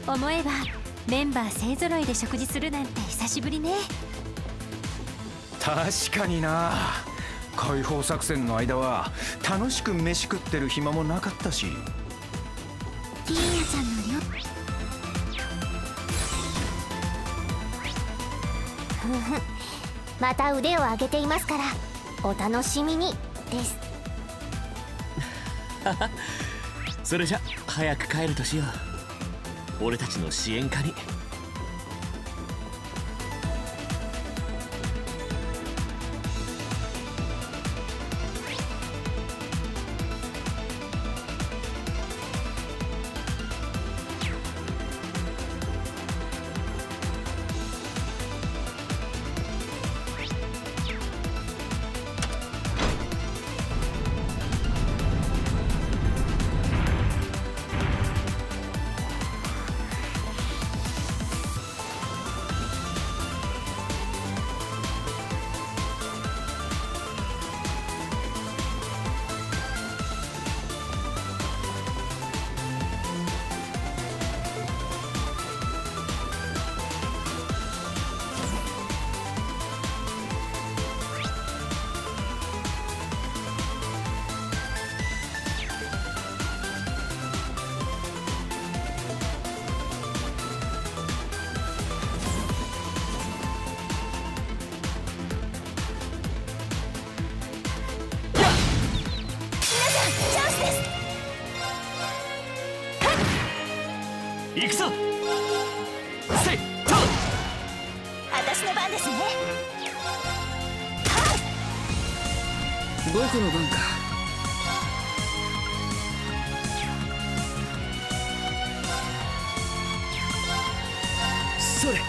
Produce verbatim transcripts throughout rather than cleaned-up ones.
思えばメンバー勢ぞろいで食事するなんて久しぶりね。 確かにな。解放作戦の間は楽しく飯食ってる暇もなかったし。 キーヤちゃんの量ふふまた腕を上げていますからお楽しみにです。 それじゃ早く帰るとしよう。俺たちの支援課に。行くぞ。せいと私の番ですね。 僕の番か。それ。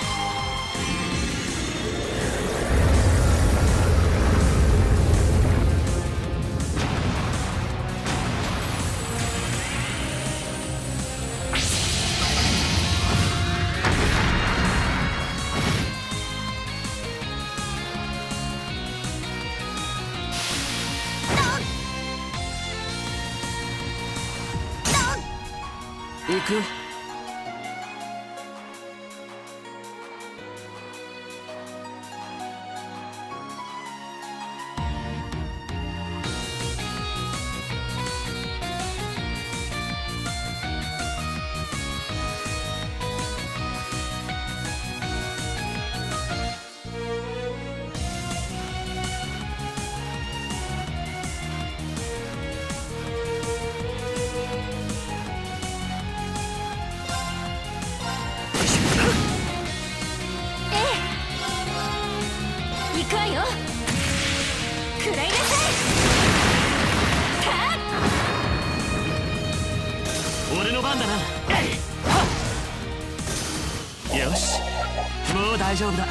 行くよ。 行くわよ。食らいなさい。 俺の番だな。よし、もう大丈夫だ。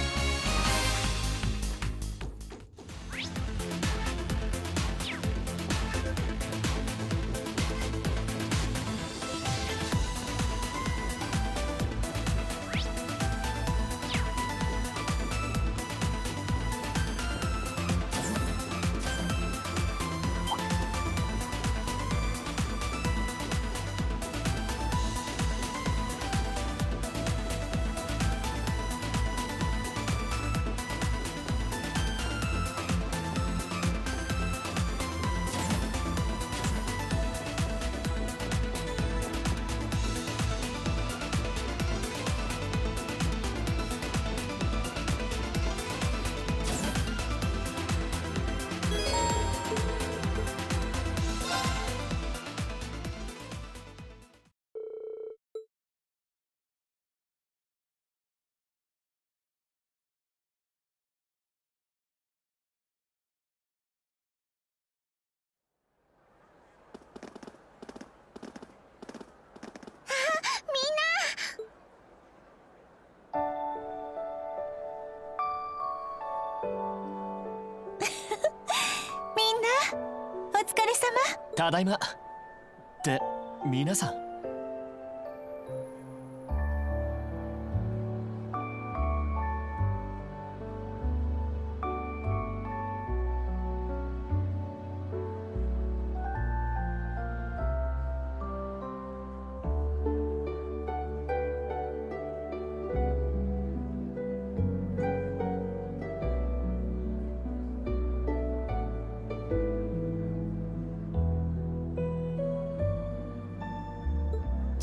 お疲れ様。 ただいま。って皆さん。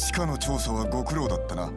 地下の調査はご苦労だったな。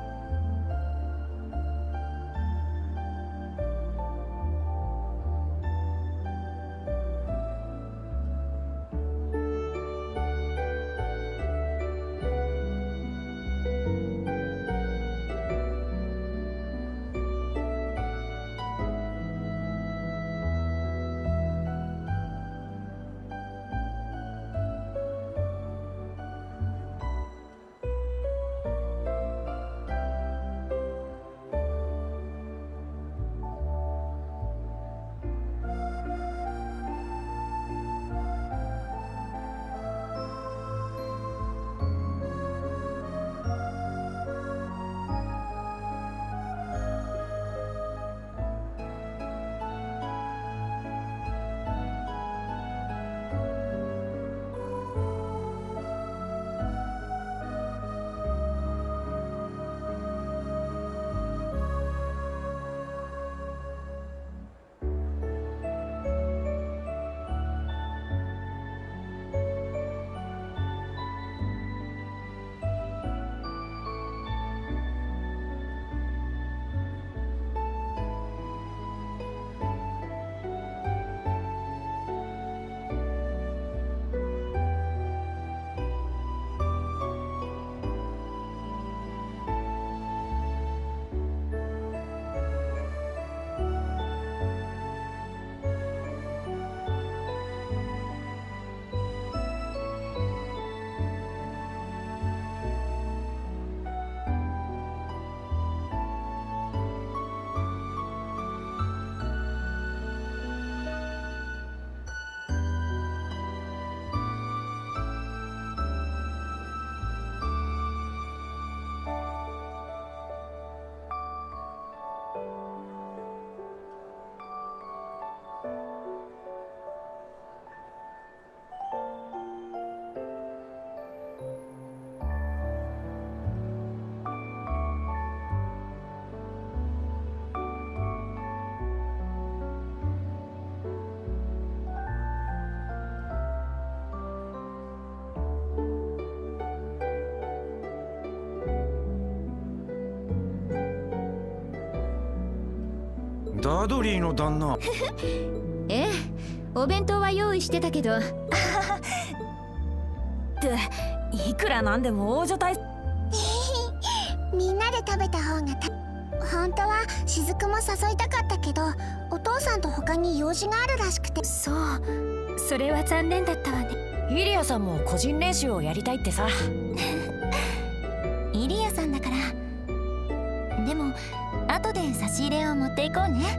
ダドリーの旦那。 ええ、お弁当は用意してたけど。 っていくらなんでも王女隊みんなで食べた方がた本当は雫も誘いたかったけど、お父さんと他に用事があるらしくて。 そう、それは残念だったわね。 イリアさんも個人練習をやりたいってさ。 イリアさんだから。でも後で差し入れを持っていこうね。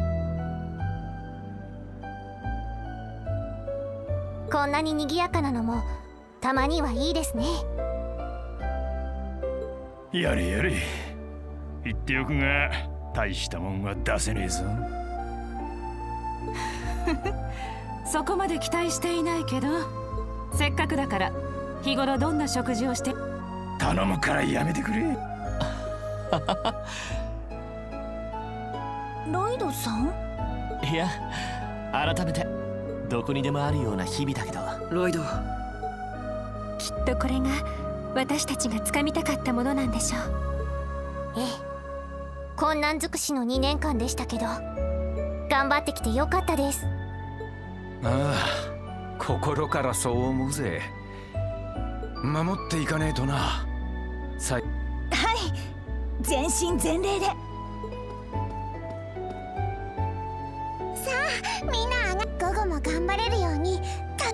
こんなに賑やかなのもたまにはいいですね。 やれやれ、言っておくが大したもんは出せねえぞ。 そこまで期待していないけど、せっかくだから日頃どんな食事をして。 頼むからやめてくれ。 ロイドさん？ いや、改めてどこにでもあるような日々だけど。 ロイド、 きっとこれが私たちが掴みたかったものなんでしょう。 ええ、困難尽くしのにねんかんでしたけど、頑張ってきてよかったです。 ああ、心からそう思うぜ。守っていかねえとな。さい全身全霊で。さあ、みんな午後も頑張れるように。た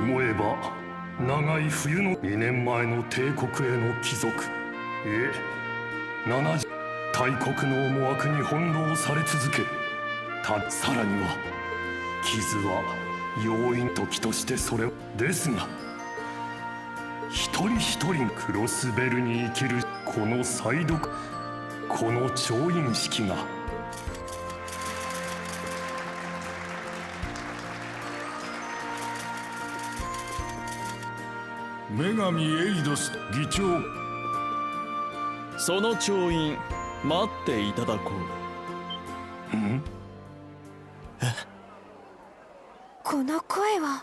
思えば長い冬のにねんまえの帝国への帰属、ええななじゅう大国の思惑に翻弄され続け、たさらには傷は要因時としてそれですが、一人一人クロスベルに生きるこの再読、この調印式が女神エイドス議長、 その調印待っていただこう。 ん？ この声は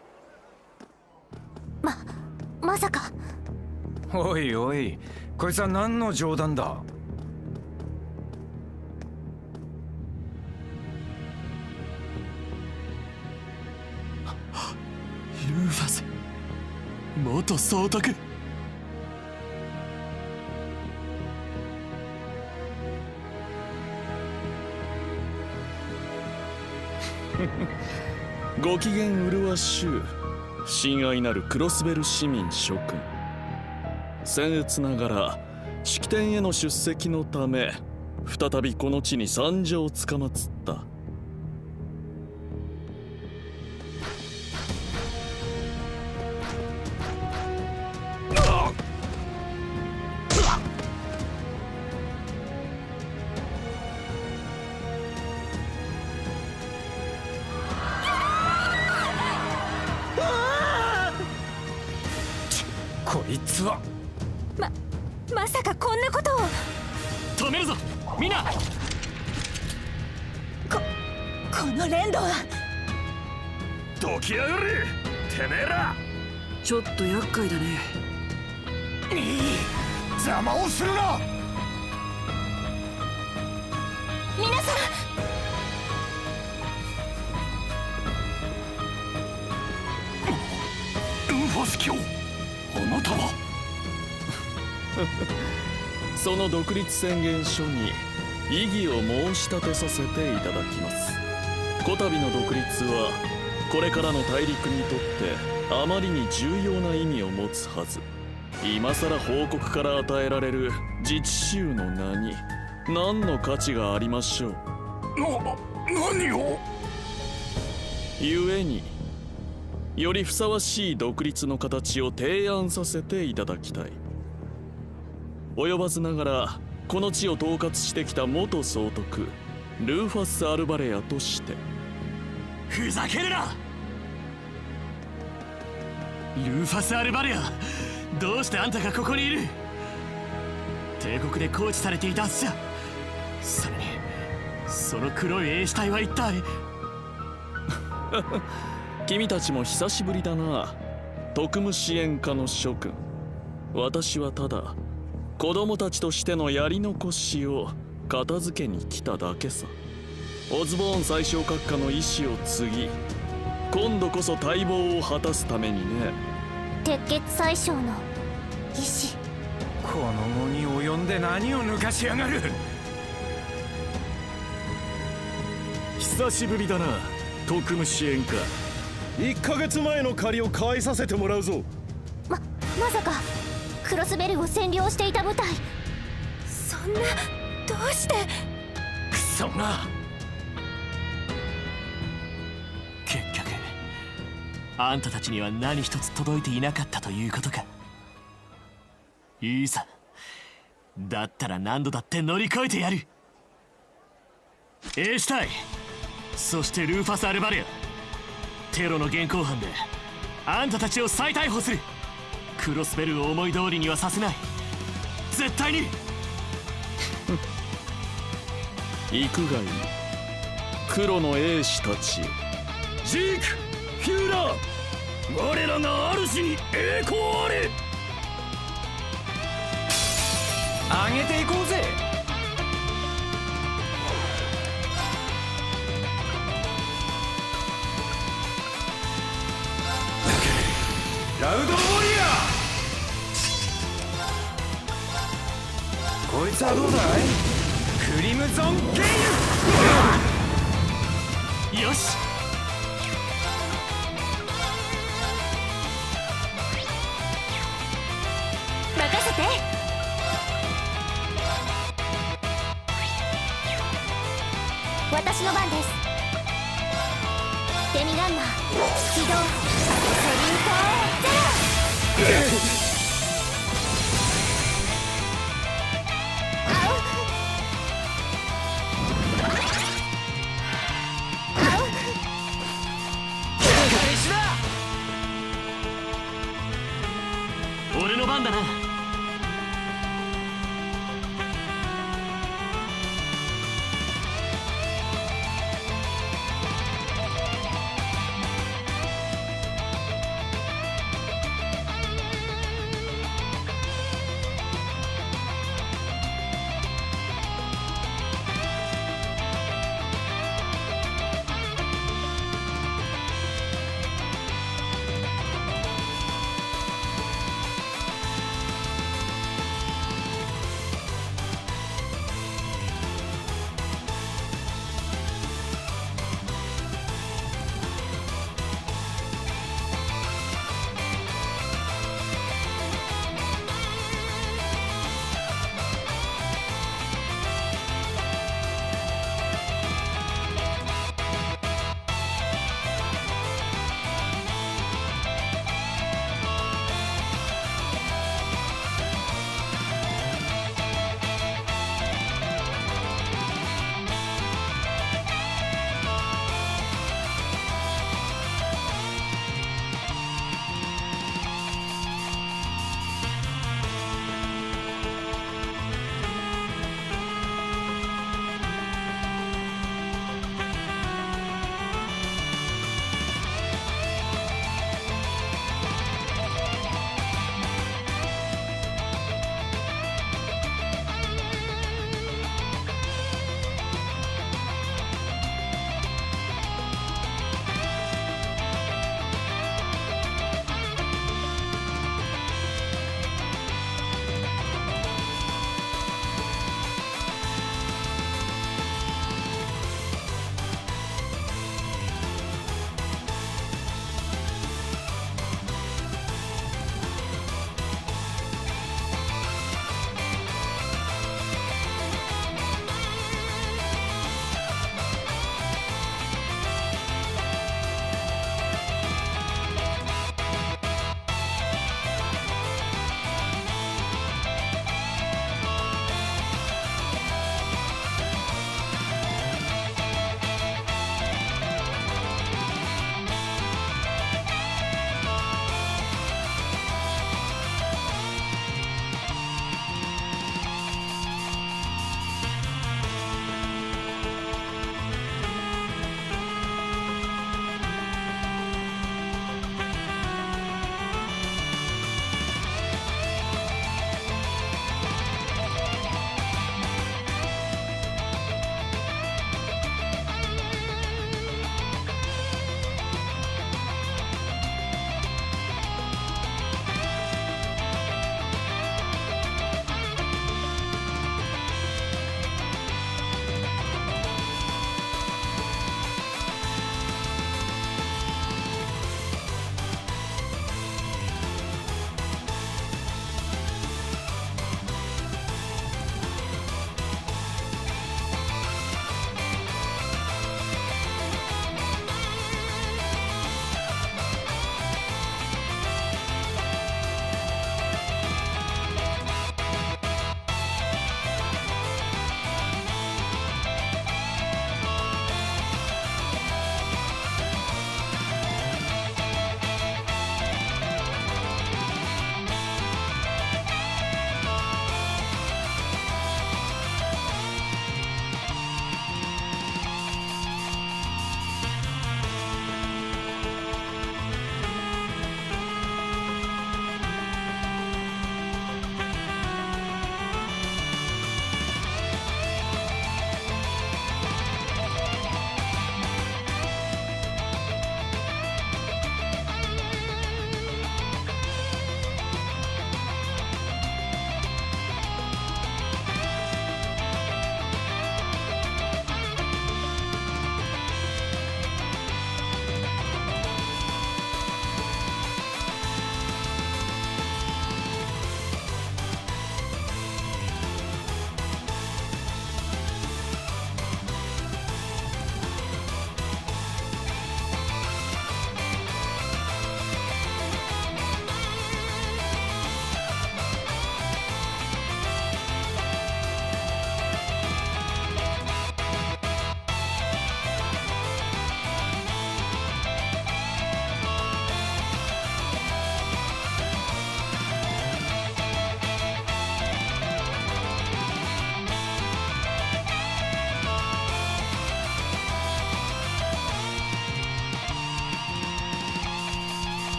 ままさか。 おいおい、こいつは何の冗談だ。 ルーファス元総督。 ご機嫌麗しゅう親愛なるクロスベル市民諸君、僭越ながら式典への出席のため再びこの地に参上つかまつった。 こいつはままさかこんなことを。 止めるぞみんな。 ここの連動は。 どきやがれてめえら。 ちょっと厄介だね。 邪魔をするな。 皆さん、 ルーファス卿、あなたはその独立宣言書に異議を申し立てさせていただきます。こたびの独立はこれからの大陸にとってあまりに重要な意味を持つはず。今さら報告から与えられる自治州の名に何の価値がありましょう。 な、何を。 故によりふさわしい独立の形を提案させていただきたい。及ばずながらこの地を統括してきた元総督ルーファス・アルバレアとして。 ふざけるな。ルーファス・アルバレア、どうしてあんたがここにいる。帝国で拘置されていたはずじゃ。それにその黒い英死体は一体。 君たちも久しぶりだな、特務支援課の諸君。私はただ子供たちとしてのやり残しを片付けに来ただけさ。オズボーン最小閣下の意志を継ぎ、今度こそ待望を果たすためにね。 鉄血宰相の意志。 この後に及んで何を抜かしやがる。 久しぶりだな、特務支援課。いっかげつまえの借りを返させてもらうぞ。 ままさかクロスベルを占領していた部隊。 そんな、どうして。 クソが。 結局あんたたちには何一つ届いていなかったということか。いいさ、だったら何度だって乗り越えてやる。英死体、そしてルーファス・アルバレア、テロの現行犯であんたたちを再逮捕する。クロスベルを思い通りにはさせない、絶対に。 行くがいい、黒の英士たち。 ジーク、フューラー、我らが主に栄光あれ。 上げていこうぜ。ラウドウォリアー。こいつはどうだい。クリムゾンゲイル。 よし、 て。 私の番です。デミランナー起動。セリンコゼロ。 俺の番だな。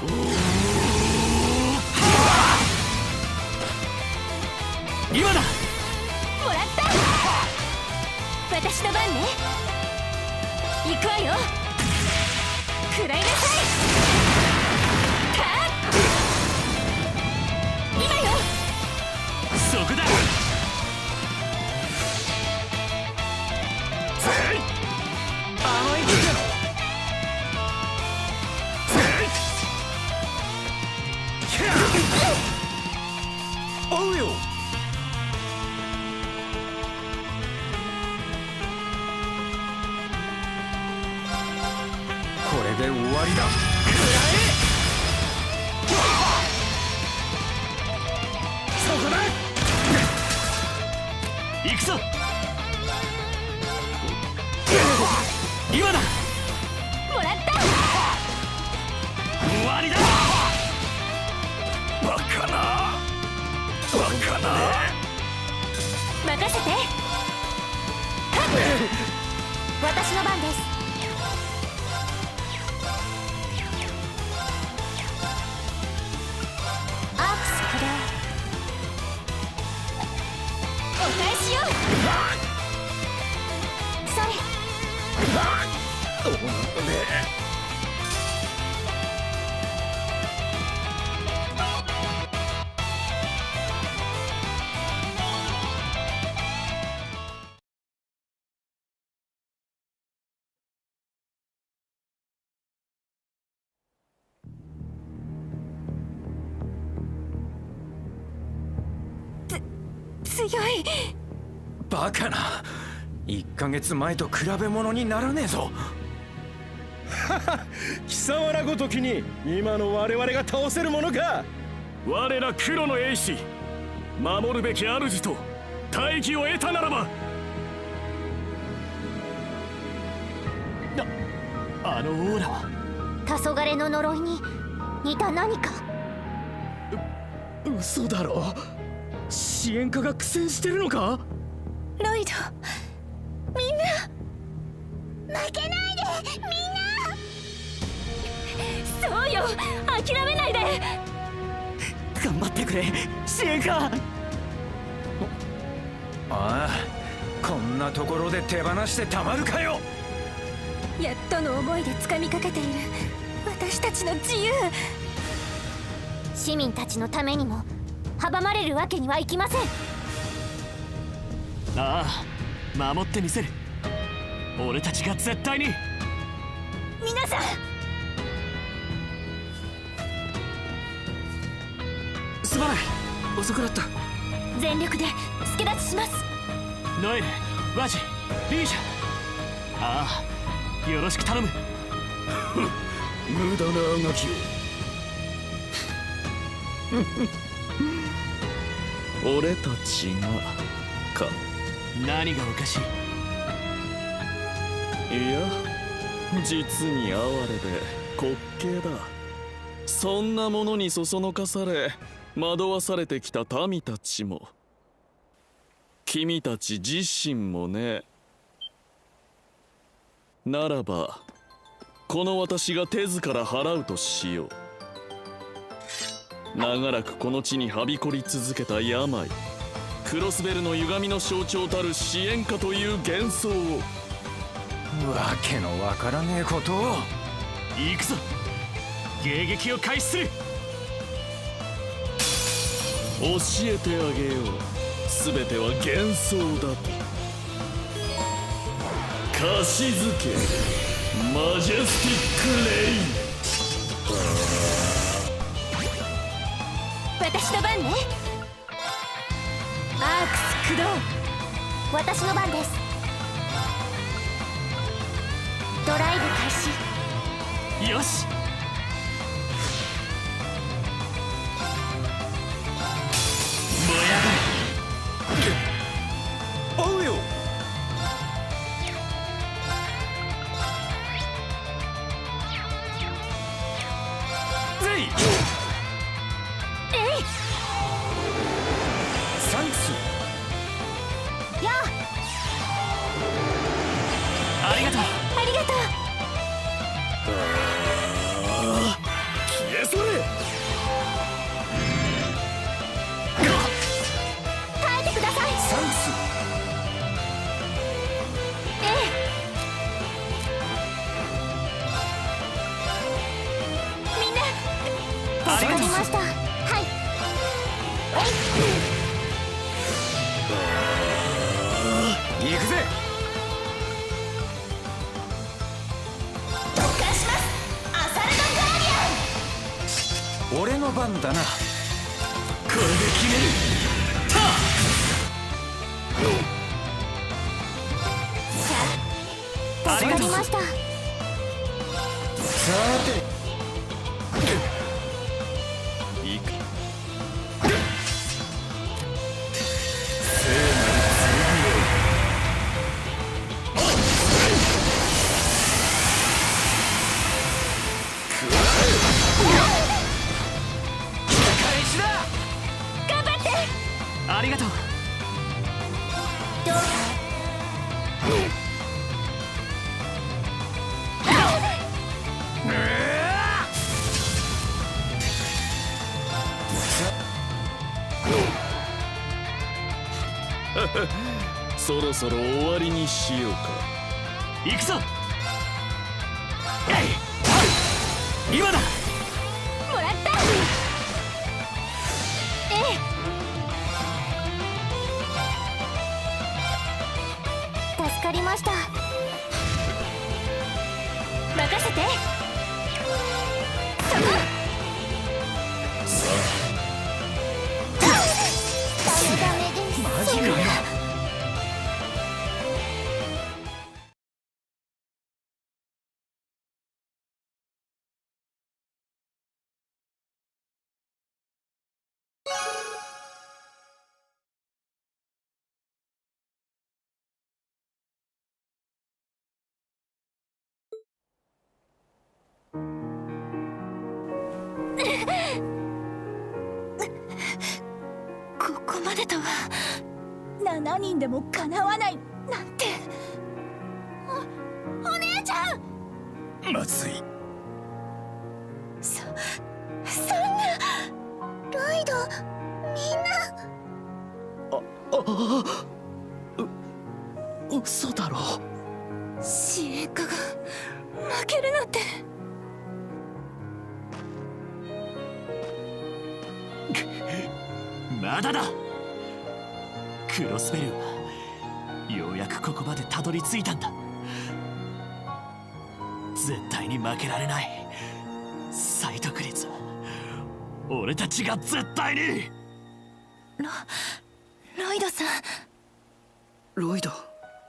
今だ。 もらった。私の番ね。行くわよ。食らいなさい。かっ今よ。 そこだ。 甘い気だ。おうよ。これで終わりだ。そこだ。 行くぞ。今だ。 もらった。 終わりだ。 バカなバカな。 任せて。はっ私の番です。アークス起動。お返しよ。それ。強い。 バカな。いっかげつまえと比べ物にならねえぞ。 貴様らごときに今の我々が倒せるものか。 我ら黒の英士、守るべき主と大義を得たならば。 あのオーラは黄昏の呪いに似た何か。 嘘だろ。支援家が苦戦してるのか。 ロイド、みんな負けないで。みんなそうよ、諦めないで。 頑張ってくれ支援家。 ああ、こんなところで手放してたまるかよ。 やっとの思いで掴みかけている私たちの自由。 市民たちのためにも阻まれるわけにはいきません。 ああ、守ってみせる。俺たちが絶対に。 皆さん、 すまない、遅くなった。 全力で助立ちします。 ノエル、ワジ、リーシャ。ああ、よろしく頼む。 無駄なあがきを。 俺たちがか。 何がおかしい。 いや、実に哀れで滑稽だ。そんなものにそそのかされ惑わされてきた民たちも君たち自身もね。ならばこの私が手ずから払うとしよう。長らくこの地にはびこり続けた病、クロスベルの歪みの象徴たる支援家という幻想を。 わけのわからねえことを。 行くぞ。迎撃を開始する。 教えてあげよう。全ては幻想だと。貸し付けマジェスティックレイン。 私の番ね。アークス駆動。私の番です。ドライブ開始。 よし。燃え上がれ。 おうよ。ぜい。 えい。 サンクス。 やあ。 ありがとう。 ありがとう。 消え去れ。 助かりました。はい。 行くぜ。 特化します。アサルトガーディアン。 俺の番だな。これで決める。 助かりました。 さて行く。 ありがとう。 どうか。 そろそろ終わりにしようか。 行くぞ。今だ。 もらった。ええ。助かりました。任せて。そこ。 さダメダメです。 マジかよ。 ここまでとは。ななにんでもかなわないなんて。お、お姉ちゃん。 まずい。 そ、そんな。ロイド、みんな。 あ、あ、う、嘘だろ。 支援家が負けるなんて。 まだだ。クロスベルはようやくここまでたどり着いたんだ。絶対に負けられない。サイトクリツは俺たちが絶対に。 ロ、ロイドさん。 ロイド。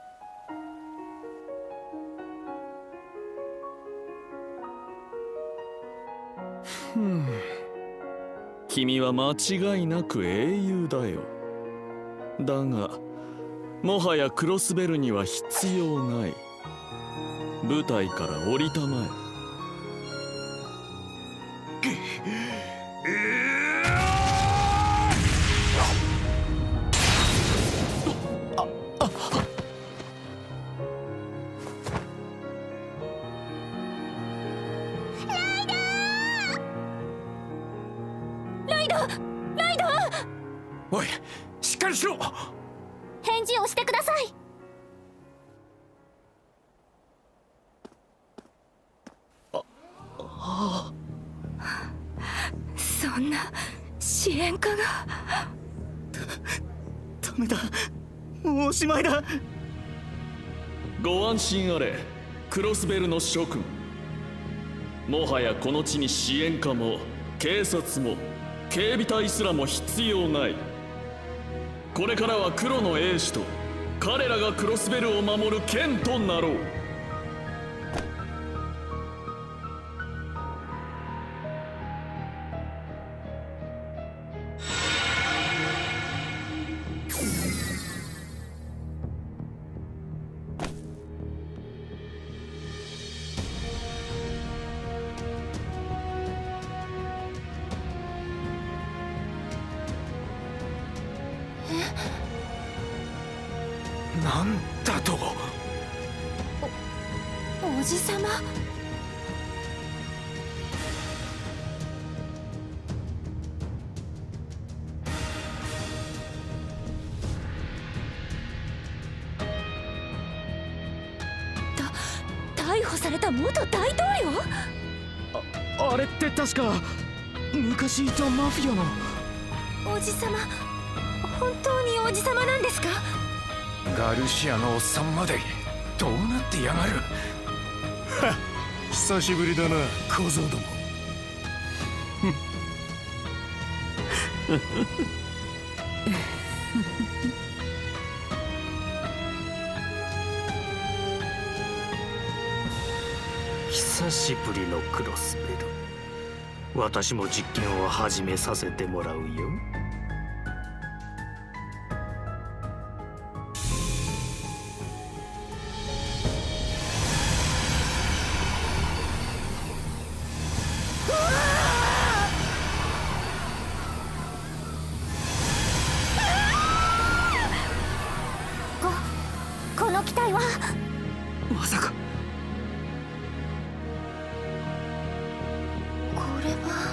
ふん、君は間違いなく英雄だよ。だがもはやクロスベルには必要ない。舞台から降りたまえ。 おい、しっかりしろ。 返事をしてください。 あ、ああ。そんな支援家が。 ダメだ、もうおしまいだ。 ご安心あれ、クロスベルの諸君。もはやこの地に支援家も警察も警備隊すらも必要ない。これからは黒の英士と彼らがクロスベルを守る剣となろう。 なんだと。 お、おじさま。た、逮捕された元大統領。 あ、あれって確か昔いたマフィアの。 王子様、本当に王子様なんですか？ ガルシアのおっさんまでどうなってやがる。 はっ、久しぶりだな小僧ども。 久しぶりのクロスベル。私も実験を始めさせてもらうよ。 こ、この機体はまさか。 これは。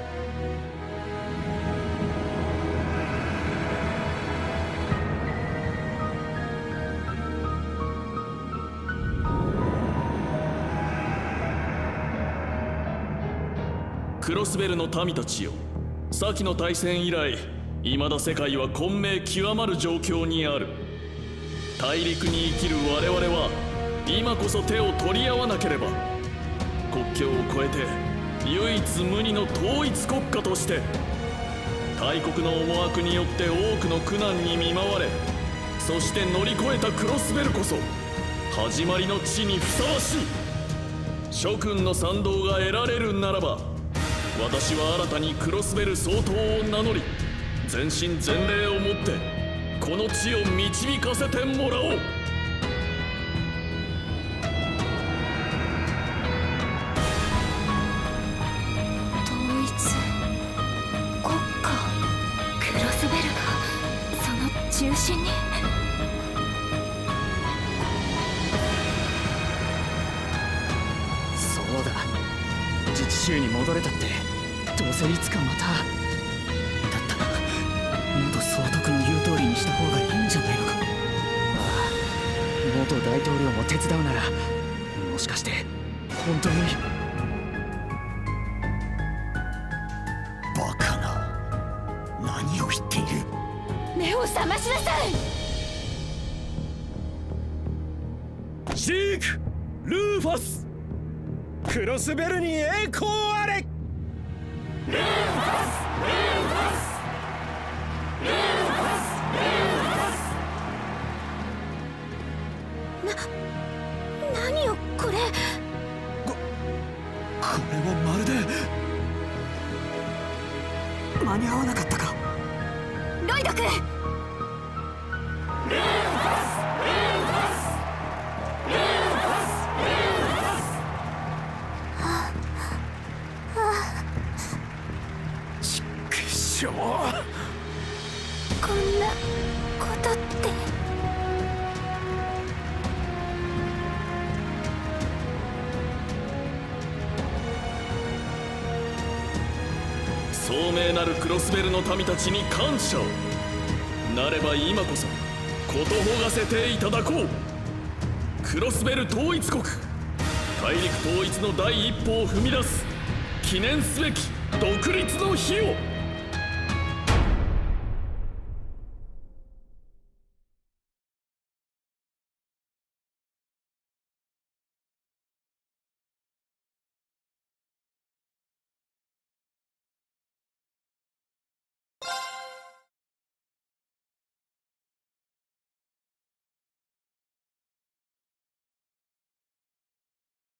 クロスベルの民たちよ、先の大戦以来未だ世界は混迷極まる状況にある。大陸に生きる我々は今こそ手を取り合わなければ。国境を越えて唯一無二の統一国家として大国の思惑によって多くの苦難に見舞われ、そして乗り越えたクロスベルこそ始まりの地にふさわしい。諸君の賛同が得られるならば、私は新たにクロスベル総統を名乗り、全身全霊をもってこの地を導かせてもらおう。 統一国家、クロスベルがその中心に。 そうだ、自治州に戻れたって、どうせいつかまた。だったら元総督の言う通りにした方がいいんじゃないのか。ああ、元大統領も手伝うなら、もしかして本当に。 バカな、何を言っている。 目を覚ましなさい。 ジーク、ルーファス、クロスベルに栄光あれ。 ルーファス、ルーファス、ルーファス、ルーファス。な、何よこれ。 こ、これはまるで。間に合わなかったか。 ロイド君。 ルーファス、ルーファス、ルーファス、ルーファス。はあ、はあ。 ちくしょう。 こんなことって。 聡明なるクロスベルの民たちに感謝を。なれば今こそことほがせていただこう。クロスベル統一国、大陸統一の第一歩を踏み出す記念すべき独立の日を。